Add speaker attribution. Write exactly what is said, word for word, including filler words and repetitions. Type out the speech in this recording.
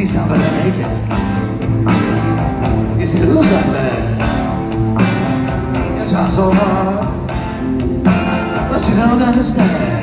Speaker 1: somebody naked. You said, who's that man? You try so hard, but you don't understand.